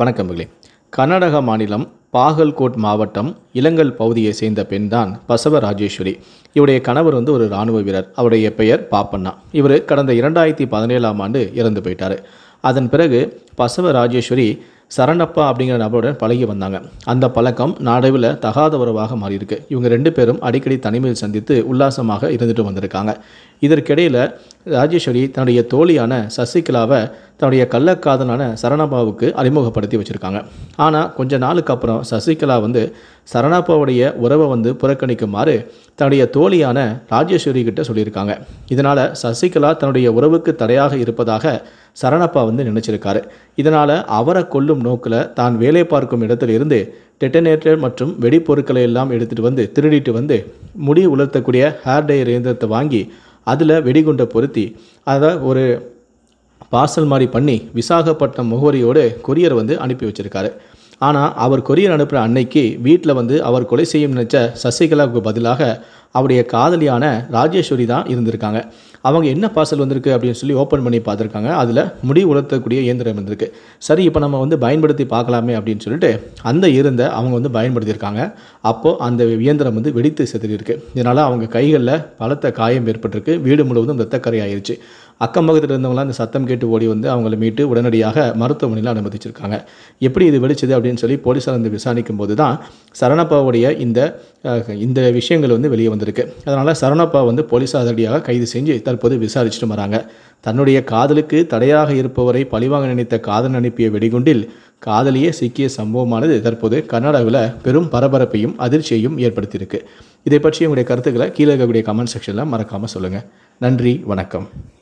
வணக்கம்பர்களே. கர்நாடகா மாநிலம் பாகல்கோட் மாவட்டம் இளங்கல் பகுதியை சேர்ந்த பெண்தான் பசவ ராஜேஸ்வரி. இவருடைய கணவர் ஒரு இராணுவ வீரர். அவருடைய பெயர் பாப்பண்ணா. இவர் கடந்த 2017ஆம் ஆண்டு இறந்து போயிட்டார். அதன் பிறகு பசவ ராஜேஸ்வரி சரணப்பா அப்படிங்கிற நபருடன் பழகி வந்தாங்க. அந்த பழக்கம் நாடவில் தகாத உறவாக மாறியிருக்கு. இவங்க 2 பேரும் அடிக்கடி தனிமையில் சந்தித்து உல்லாசமாக இருந்துட்டு வந்திருக்காங்க. இதற்கிடையில் ராஜேஸ்வரி தன்னுடைய தோழியான சசிகலாவை தன்னுடைய கள்ளக்காதலான சரணப்பாவுக்கு அறிமுகப்படுத்தி வச்சுருக்காங்க. ஆனால் கொஞ்ச நாளுக்கு அப்புறம் சசிகலா சரணப்பாவுடைய உறவை புறக்கணிக்குமாறு தன்னுடைய தோழியான ராஜேஸ்வரி கிட்ட சொல்லியிருக்காங்க. இதனால் சசிகலா தன்னுடைய உறவுக்கு தடையாக இருப்பதாக சரணப்பா நினைச்சிருக்காரு. இதனால் அவரை கொல்லும் நோக்கில் தான் வேலை பார்க்கும் இடத்துல இருந்து டெட்டனேட்டர் மற்றும் வெடிப்பொருட்களை எல்லாம் எடுத்துகிட்டு திருடிட்டு முடி உலர்த்தக்கூடிய ஹேர் டையர் இயந்திரத்தை வாங்கி அதில் வெடிகுண்டை பொருத்தி அதை ஒரு பார்சல் மாதிரி பண்ணி விசாகப்பட்டினம் முகவரியோடு கொரியர் அனுப்பி வச்சுருக்காரு. ஆனால் அவர் கொரியர் அனுப்புகிற அன்னைக்கு வீட்டில் அவர் கொலை செய்யும் நினச்ச சசிகலாவுக்கு பதிலாக அவருடைய காதலியான ராஜேஸ்வரி தான் இருந்திருக்காங்க. அவங்க என்ன பார்சல் வந்திருக்கு அப்படின்னு சொல்லி ஓப்பன் பண்ணி பார்த்துருக்காங்க. அதில் முடி உலர்த்தக்கூடிய இயந்திரம் இருந்திருக்கு. சரி, இப்போ நம்ம பயன்படுத்தி பார்க்கலாமே அப்படின்னு சொல்லிட்டு அந்த இருந்த அவங்க பயன்படுத்தியிருக்காங்க. அப்போது அந்த இயந்திரம் வெடித்து செத்துருக்கு. இதனால் அவங்க கைகளில் பலத்த காயம் ஏற்பட்டிருக்கு. வீடு முழுவதும் இரத்தக்கரை ஆயிடுச்சு. அக்கம் பக்கத்தில் இருந்தவங்களாம் அந்த சத்தம் கேட்டு ஓடி அவங்கள மீட்டு உடனடியாக மருத்துவமனையில் அனுமதிச்சிருக்காங்க. எப்படி இது வெடிச்சது அப்படின்னு சொல்லி போலீஸார் விசாரிக்கும் போது தான் சரணப்பாவுடைய இந்த விஷயங்கள் வெளியே வந்திருக்கு. அதனால் சரணப்பா போலீஸார் அதிரடியாக கைது செஞ்சு தற்போது விசாரிச்சுட்டு வராங்க. தன்னுடைய காதலுக்கு தடையாக இருப்பவரை பழிவாங்க நினைத்த காதல் அனுப்பிய வெடிகுண்டில் காதலியே சிக்கிய சம்பவமானது தற்போது கர்நாடகாவில் பெரும் பரபரப்பையும் அதிர்ச்சியையும் ஏற்படுத்தியிருக்கு. இதை பற்றி உங்களுடைய கருத்துக்களை கீழே இருக்கக்கூடிய கமெண்ட் செக்ஷனில் மறக்காமல் சொல்லுங்கள். நன்றி, வணக்கம்.